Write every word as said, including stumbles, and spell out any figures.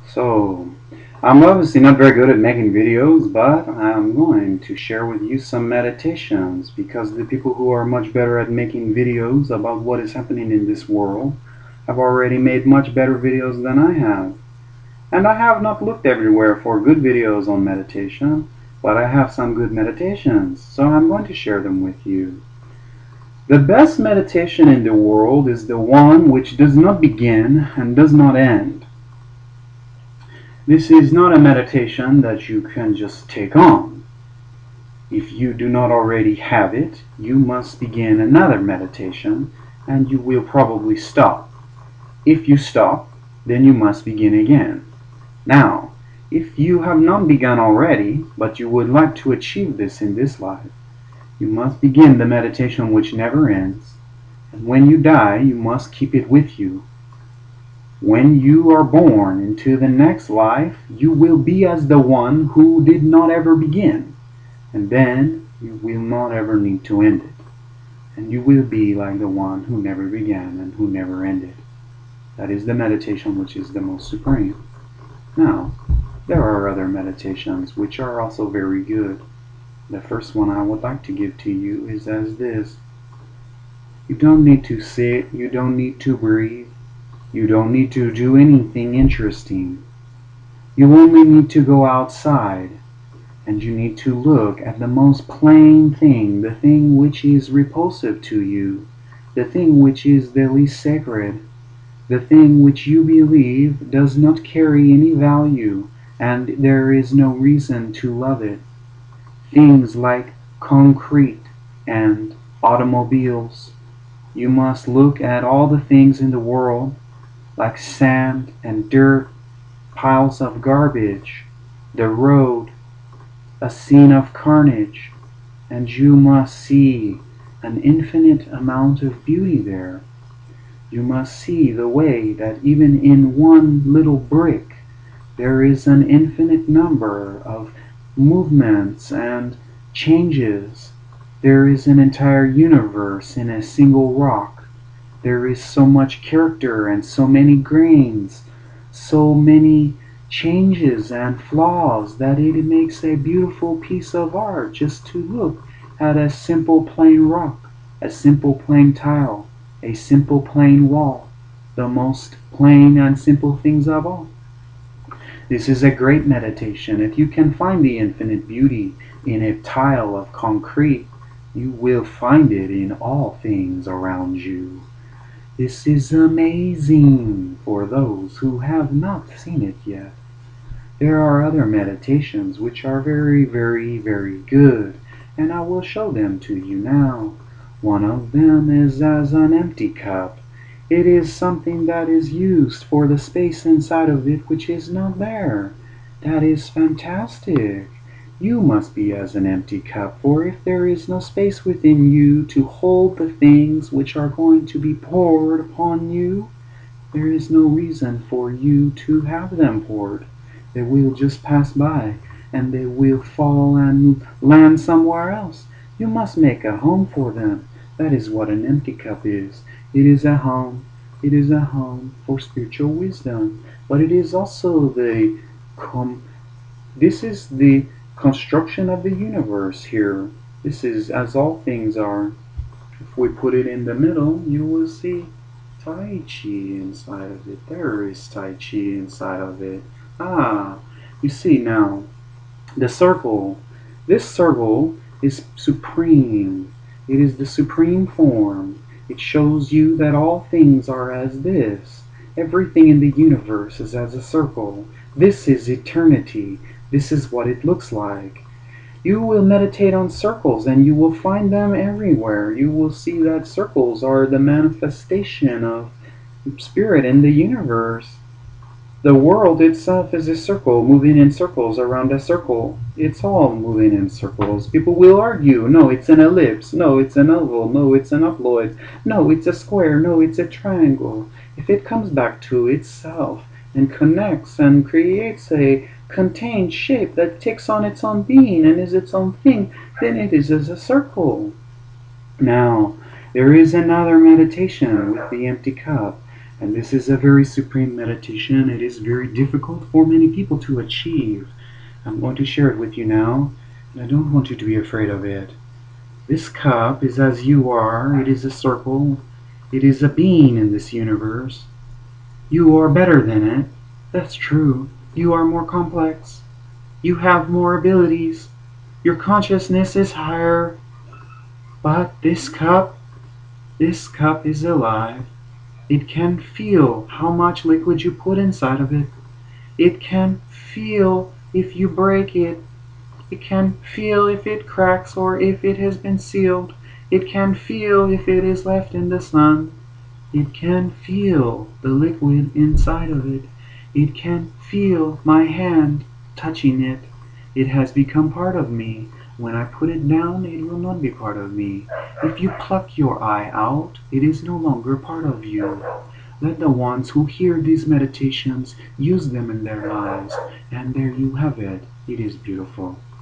So, I'm obviously not very good at making videos, but I'm going to share with you some meditations because the people who are much better at making videos about what is happening in this world have already made much better videos than I have. And I have not looked everywhere for good videos on meditation, but I have some good meditations, so I'm going to share them with you. The best meditation in the world is the one which does not begin and does not end. This is not a meditation that you can just take on. If you do not already have it, you must begin another meditation and you will probably stop. If you stop, then you must begin again. Now, if you have not begun already, but you would like to achieve this in this life, you must begin the meditation which never ends, and when you die, you must keep it with you. When you are born into the next life, you will be as the one who did not ever begin, and then you will not ever need to end it, and you will be like the one who never began and who never ended. That is the meditation which is the most supreme. Now, there are other meditations which are also very good. The first one I would like to give to you is as this. You don't need to sit, you don't need to breathe, you don't need to do anything interesting. You only need to go outside, and you need to look at the most plain thing, the thing which is repulsive to you, the thing which is the least sacred, the thing which you believe does not carry any value, and there is no reason to love it. Things like concrete and automobiles. You must look at all the things in the world like sand and dirt, piles of garbage, the road, a scene of carnage, and you must see an infinite amount of beauty there. You must see the way that even in one little brick there is an infinite number of movements and changes. There is an entire universe in a single rock. There is so much character and so many grains, so many changes and flaws that it makes a beautiful piece of art just to look at a simple plain rock, a simple plain tile, a simple plain wall, the most plain and simple things of all. This is a great meditation. If you can find the infinite beauty in a tile of concrete, you will find it in all things around you. This is amazing for those who have not seen it yet. There are other meditations which are very, very, very good, and I will show them to you now. One of them is as an empty cup. It is something that is used for the space inside of it which is not there. That is fantastic. You must be as an empty cup, for if there is no space within you to hold the things which are going to be poured upon you, there is no reason for you to have them poured. They will just pass by, and they will fall and land somewhere else. You must make a home for them. That is what an empty cup is. It is a home. It is a home for spiritual wisdom. But it is also the com this is the construction of the universe here. This is as all things are. If we put it in the middle, you will see Tai Chi inside of it. There is Tai Chi inside of it. Ah, you see now, the circle. This circle is supreme. It is the supreme form. It shows you that all things are as this. Everything in the universe is as a circle. This is eternity. This is what it looks like. You will meditate on circles and you will find them everywhere. You will see that circles are the manifestation of spirit in the universe. The world itself is a circle, moving in circles around a circle. It's all moving in circles. People will argue, no, it's an ellipse, no, it's an oval, no, it's an uploid, no, it's a square, no, it's a triangle. If it comes back to itself and connects and creates a contained shape that takes on its own being and is its own thing, then it is as a circle. Now, there is another meditation with the empty cup, And this is a very supreme meditation. It is very difficult for many people to achieve. I'm going to share it with you now, and I don't want you to be afraid of it. This cup is as you are. It is a circle. It is a being in this universe. You are better than it. That's true. You are more complex. You have more abilities. Your consciousness is higher. But this cup, this cup is alive. It can feel how much liquid you put inside of it. It can feel if you break it. It can feel if it cracks or if it has been sealed. It can feel if it is left in the sun. It can feel the liquid inside of it. It can feel my hand touching it. It has become part of me. When I put it down, it will not be part of me. If you pluck your eye out, it is no longer part of you. Let the ones who hear these meditations use them in their lives, and there you have it. It is beautiful.